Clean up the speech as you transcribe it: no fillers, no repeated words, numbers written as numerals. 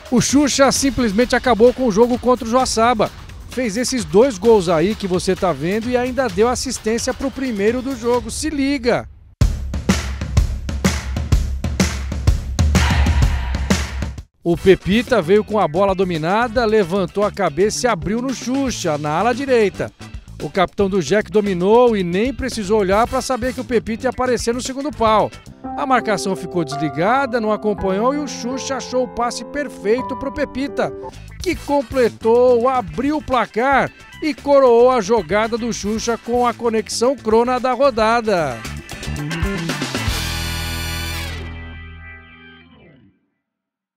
O Xuxa simplesmente acabou com o jogo contra o Joaçaba. Fez esses 2 gols aí que você tá vendo e ainda deu assistência pro primeiro do jogo. Se liga! O Pepita veio com a bola dominada, levantou a cabeça e abriu no Xuxa, na ala direita. O capitão do Jack dominou e nem precisou olhar para saber que o Pepita ia aparecer no segundo pau. A marcação ficou desligada, não acompanhou e o Xuxa achou o passe perfeito para o Pepita, que completou, abriu o placar e coroou a jogada do Xuxa com a conexão crona da rodada.